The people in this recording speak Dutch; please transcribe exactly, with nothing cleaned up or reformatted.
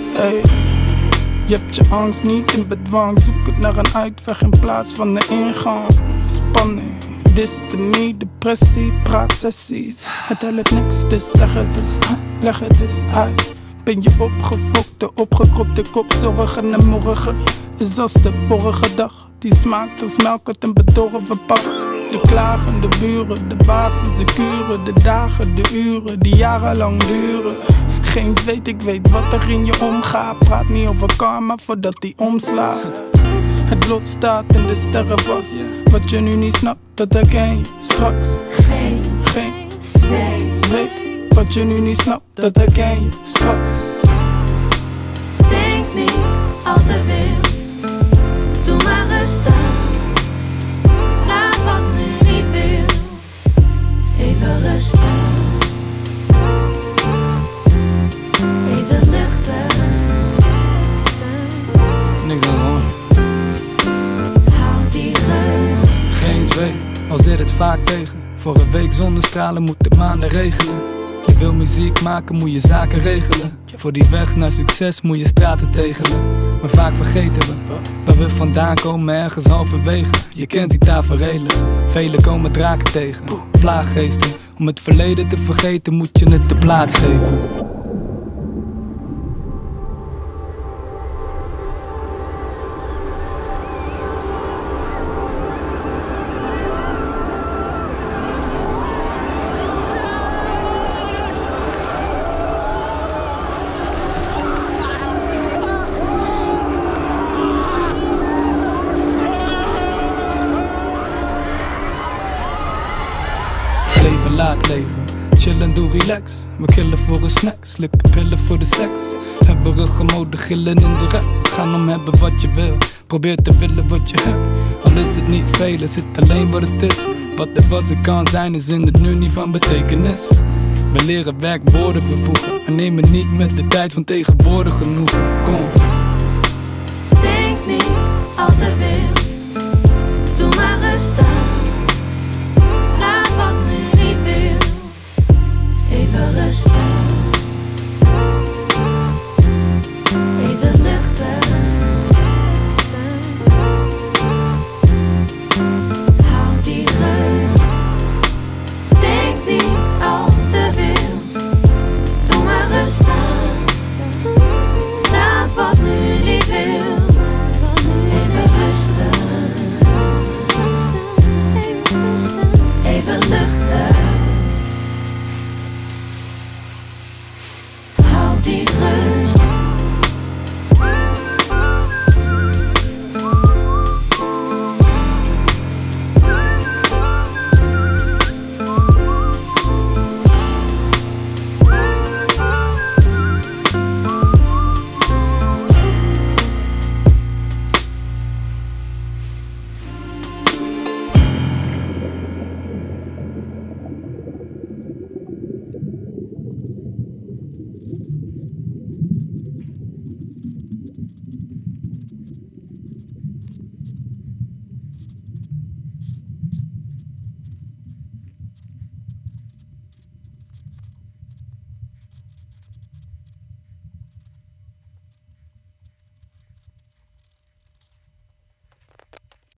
Ey, je hebt je angst niet in bedwang. Zoek het naar een uitweg in plaats van een ingang. Spanning, dystemie, depressie, praatsessies. Het helpt niks, dus zeg het eens, leg het eens uit. Ben je opgefokte, opgekropte kop, zorgen en morgen is als de vorige dag. Die smaakt als melk uit een bedorven pak. De klagende buren, de baas en zijn kuren. De dagen, de uren, die jarenlang duren. Geen zweet, ik weet wat er in je omgaat. Praat niet over karma voordat die omslaat. Het lot staat in de sterren vast. Wat je nu niet snapt, dat herken je straks. Geen, Geen zweet. zweet, wat je nu niet snapt, dat herken je straks. Denk niet al te veel, doe maar rustig. Laat wat nu niet wil, even rustig. Even luchten, Niks aan de hand. houd die rug. Geen zweet, al zit het vaak tegen. Voor een week zonnestralen moet het maanden regelen. Je wil muziek maken, moet je zaken regelen. Voor die weg naar succes moet je straten tegelen. Maar vaak vergeten we waar we vandaan komen, ergens halverwege. Je kent die taferelen, velen komen draken tegen. Plaaggeesten, om het verleden te vergeten moet je het de plaats geven. Leven laat leven, chillen doe relax. We killen voor een snack, slikken pillen voor de seks. Hebberige mode, gillen in de rap. Gaan om hebben wat je wil, probeer te willen wat je hebt. Al is het niet veel, is het alleen wat het is. Wat er was en kan zijn is in het nu niet van betekenis. We leren werkwoorden vervoegen en nemen niet met de tijd van tegenwoordig genoegen. Kom. Denk niet al te veel.